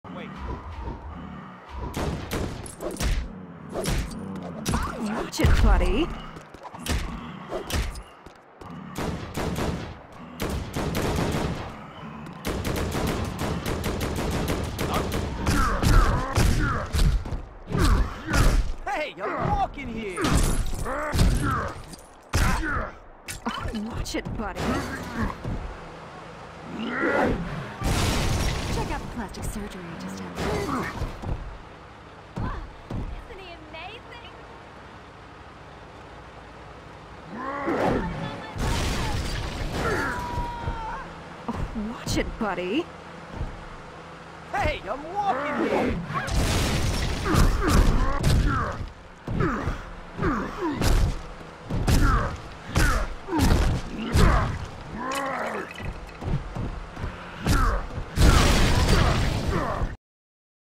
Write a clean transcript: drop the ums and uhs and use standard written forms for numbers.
Wait. Watch it, buddy. Hey, I'm walking here. Watch it, buddy. Check out the plastic surgery I just had. Isn't he amazing? Watch it, buddy. Hey, I'm walking here.